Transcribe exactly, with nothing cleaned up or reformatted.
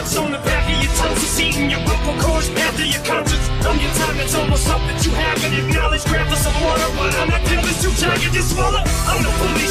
marks on the back of your tongue, succeeding your vocal cords, path to your conscience. On your time, it's almost up that you haven't acknowledged. Grab for some water, but I'm not feeling too tired to swallow. I'm the bully